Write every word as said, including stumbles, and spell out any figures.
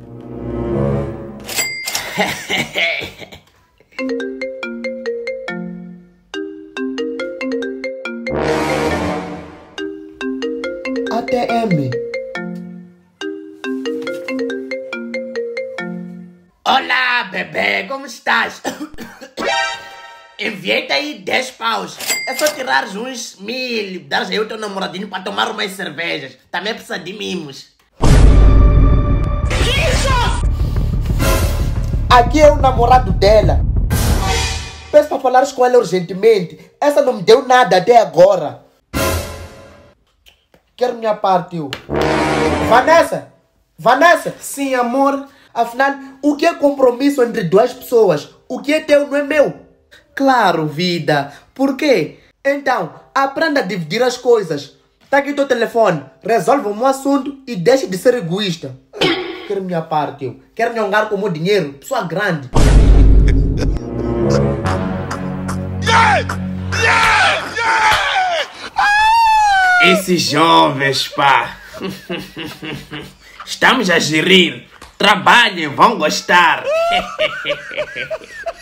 A T M. Olá, bebê, como estás? Enviei-te aí dez paus. É só tirares uns mil, dares aí o teu namoradinho para tomar umas cervejas. Também precisa de mimos. Aqui é o namorado dela. Peço para falares com ela urgentemente. Essa não me deu nada até agora. Quero minha parte, eu. Vanessa! Vanessa! Sim, amor. Afinal, o que é compromisso entre duas pessoas? O que é teu não é meu. Claro, vida. Por quê? Então, aprenda a dividir as coisas. Tá aqui o teu telefone. Resolve o meu assunto e deixe de ser egoísta. Quero minha parte, eu. Quero nhongar com o meu dinheiro. Pessoa grande. Esses jovens, pá. Estamos a gerir. Trabalhem, vão gostar.